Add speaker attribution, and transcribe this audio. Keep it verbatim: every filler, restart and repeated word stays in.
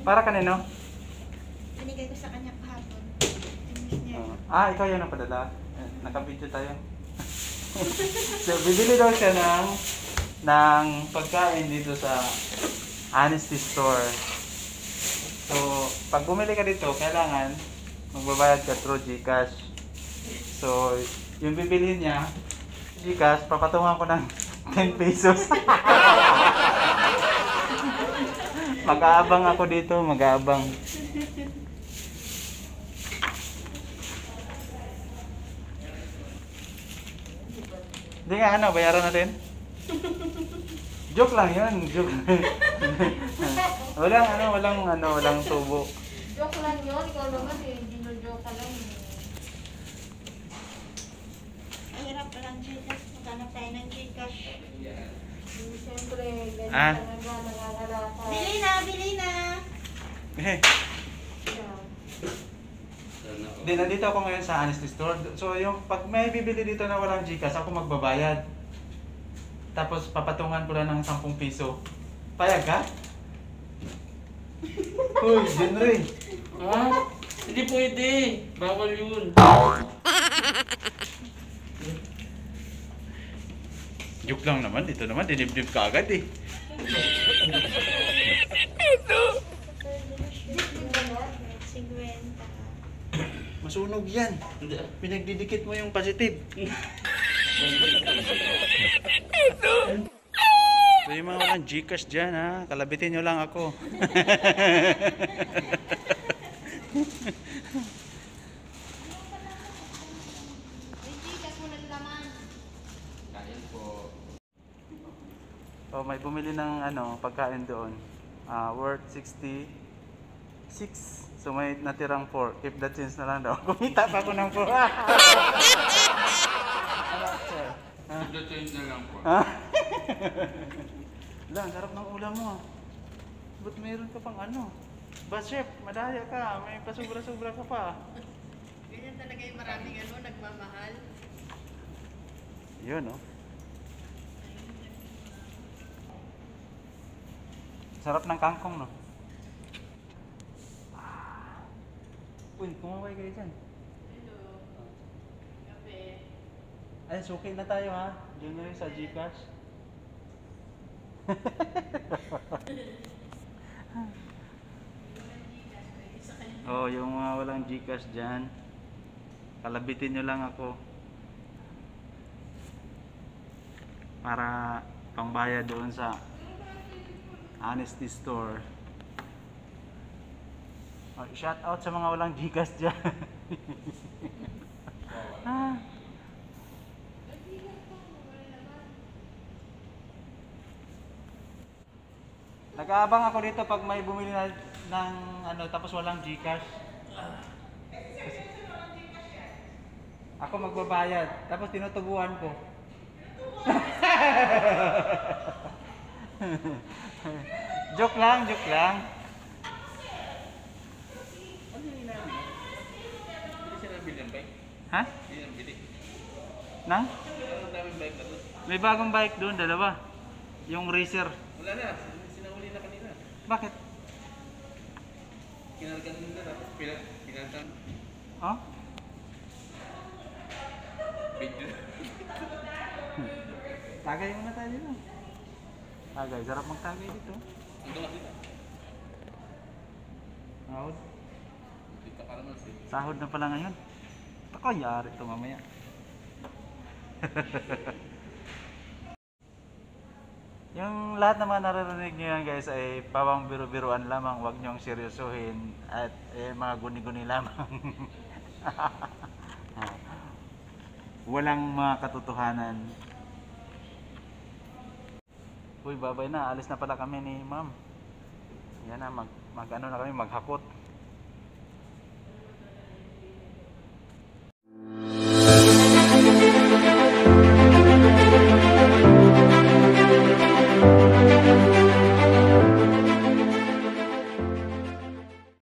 Speaker 1: Para kanino?
Speaker 2: Binigay ko sa kanya kahapon.
Speaker 1: Uh, ah, ikaw yun ang padala. Eh, Naka-video tayo. So, bibili daw siya ng, ng pagkain dito sa Honesty Store. So, pag bumili ka dito, kailangan magbabayad ka through GCash. So, yung bibilihin niya, GCash, papatungan ko ng ten pesos. Mag-aabang ako dito, mag-aabang. Hindi nga ano, bayaran natin. Joke lang yun, joke. Walang ano, walang ano, walang tubo.
Speaker 3: Joke lang yun, ikaw naman eh, dino-joke ka lang eh.
Speaker 2: Ang hirap pa lang Gcash. Maghanap tayo ng Gcash.
Speaker 3: Siyempre, ganyan
Speaker 1: Ah.
Speaker 3: talaga, nangangalata.
Speaker 2: Bili na, bili na.
Speaker 1: Eh, Hindi, nandito ako ngayon sa Honesty Store. So, yung pag may bibili dito na walang GCash, ako magbabayad. Tapos, papatungan ko lang ng ten piso. Payag ka? Uy, Jenry.
Speaker 4: Ha? Hindi pwede. Bawal yun.
Speaker 1: Joke lang naman. Dito naman, dinibdib ka agad eh.
Speaker 2: Sigwenta.
Speaker 1: Masunog yan.
Speaker 4: Hindi.
Speaker 1: Pinagdidikit mo yung positive. So yung mga walang GCash dyan ha, kalabitin nyo lang ako.
Speaker 4: Kain po.
Speaker 1: So may bumili ng ano, pagkain doon. Ah, worth sixty-six. So may natirang four. Keep the change na lang daw. Kumita pa ako ng four.
Speaker 4: Ito change na lang po.
Speaker 1: Ha? Lang, sarap ng ulam mo. Ba't mayroon ka pang ano? Ba chef, madaya ka. May pasubra-subra ka pa.
Speaker 3: Ganyan talaga yung maraming ano, nagmamahal.
Speaker 1: Yun, oh. Sarap ng kangkong, no? Ah. Uy, kumaway kayo dyan.
Speaker 3: Hello. Kape.
Speaker 1: Ay, suki na tayo, ha? Diyan na rin sa GCash. Oh, yung mga walang GCash dyan, kalabitin nyo lang ako para pangbayad doon sa Honesty Store. Oh, shout out sa mga walang GCash dyan. Ah. Nag-aabang ako dito pag may bumili na ng ano tapos walang GCash. Ako magbabayad tapos tinutubuan ko. Joke lang, joke lang.
Speaker 4: Ano yung inaano? Hindi siya nabili ng bike.
Speaker 1: Ha?
Speaker 4: Hindi nabili.
Speaker 1: Nang?
Speaker 4: Ang daming bike na doon.
Speaker 1: May bagong bike doon, dalawa. Yung racer.
Speaker 4: Wala na. Sinahuli na kanina.
Speaker 1: Bakit?
Speaker 4: Kinargan nila tapos pina- pinatang
Speaker 1: Oh?
Speaker 4: video.
Speaker 1: Tagay muna tayo dito. Tagay, sarap magtagay dito.
Speaker 4: Ang gawa dito.
Speaker 1: Sahod.
Speaker 4: Dito ka naman si.
Speaker 1: Sahod na pala ngayon. Ako, yari ito mamaya. Yung lahat naman naririnig nyo yan guys ay pawang biro-biruan lamang, huwag nyong seryosohin at eh, mga guni-guni lamang. Walang mga katotohanan. Uy, babay na, alis na pala kami ni ma'am. Yan na, mag, mag ano na kami, maghakot.